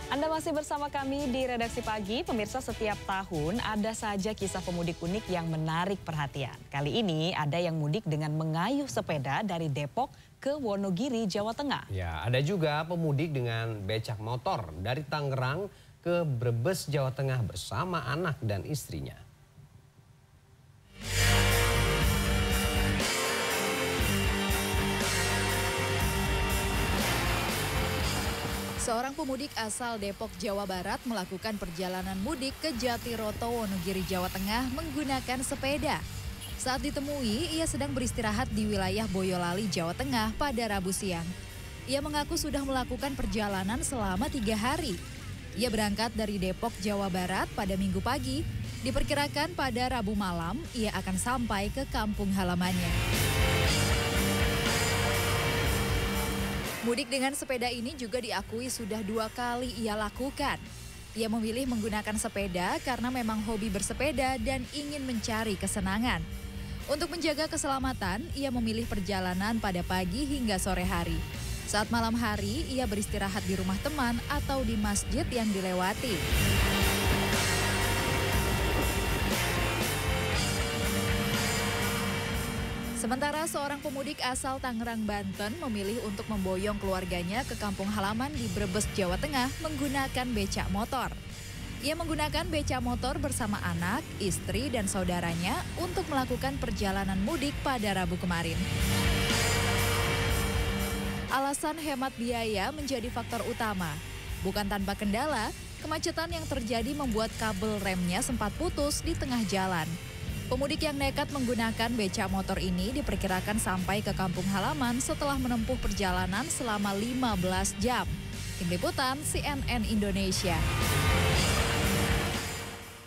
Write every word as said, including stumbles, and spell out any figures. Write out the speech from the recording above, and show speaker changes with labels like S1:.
S1: Anda masih bersama kami di Redaksi Pagi. Pemirsa, setiap tahun ada saja kisah pemudik unik yang menarik perhatian. Kali ini ada yang mudik dengan mengayuh sepeda dari Depok ke Wonogiri, Jawa Tengah.
S2: Ya, ada juga pemudik dengan becak motor dari Tangerang ke Brebes, Jawa Tengah bersama anak dan istrinya.
S3: Seorang pemudik asal Depok, Jawa Barat melakukan perjalanan mudik ke Jatiroto, Wonogiri, Jawa Tengah menggunakan sepeda. Saat ditemui, ia sedang beristirahat di wilayah Boyolali, Jawa Tengah pada Rabu siang. Ia mengaku sudah melakukan perjalanan selama tiga hari. Ia berangkat dari Depok, Jawa Barat pada Minggu pagi. Diperkirakan pada Rabu malam, ia akan sampai ke kampung halamannya. Mudik dengan sepeda ini juga diakui sudah dua kali ia lakukan. Ia memilih menggunakan sepeda karena memang hobi bersepeda dan ingin mencari kesenangan. Untuk menjaga keselamatan, ia memilih perjalanan pada pagi hingga sore hari. Saat malam hari, ia beristirahat di rumah teman atau di masjid yang dilewati. Sementara seorang pemudik asal Tangerang, Banten memilih untuk memboyong keluarganya ke kampung halaman di Brebes, Jawa Tengah menggunakan becak motor. Ia menggunakan becak motor bersama anak, istri, dan saudaranya untuk melakukan perjalanan mudik pada Rabu kemarin. Alasan hemat biaya menjadi faktor utama. Bukan tanpa kendala, kemacetan yang terjadi membuat kabel remnya sempat putus di tengah jalan. Pemudik yang nekat menggunakan becak motor ini diperkirakan sampai ke kampung halaman setelah menempuh perjalanan selama lima belas jam. Tim Liputan C N N Indonesia.